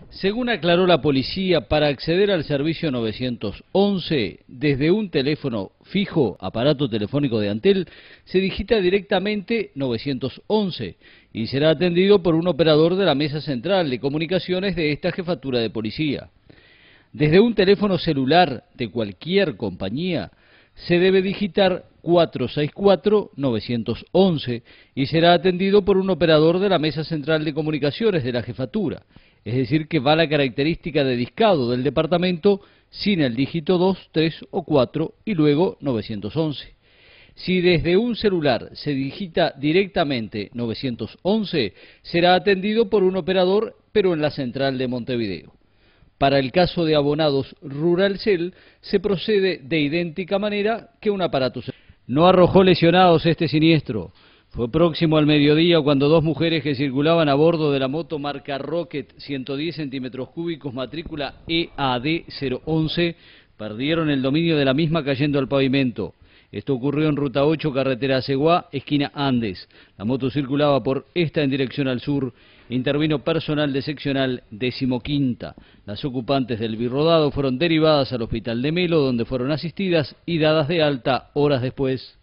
Según aclaró la policía, para acceder al servicio 911, desde un teléfono fijo, aparato telefónico de Antel, se digita directamente 911 y será atendido por un operador de la mesa central de comunicaciones de esta jefatura de policía. Desde un teléfono celular de cualquier compañía, se debe digitar 464-911 y será atendido por un operador de la mesa central de comunicaciones de la jefatura. Es decir, que va la característica de discado del departamento sin el dígito 2, 3 o 4 y luego 911. Si desde un celular se digita directamente 911, será atendido por un operador, pero en la central de Montevideo. Para el caso de abonados Ruralcel, se procede de idéntica manera que un aparato celular. No arrojó lesionados este siniestro. Fue próximo al mediodía cuando dos mujeres que circulaban a bordo de la moto marca Rocket 110 centímetros cúbicos matrícula EAD 011 perdieron el dominio de la misma cayendo al pavimento. Esto ocurrió en Ruta 8, carretera Aceguá, esquina Andes. La moto circulaba por esta en dirección al sur. Intervino personal de seccional 15ª. Las ocupantes del birrodado fueron derivadas al hospital de Melo, donde fueron asistidas y dadas de alta horas después.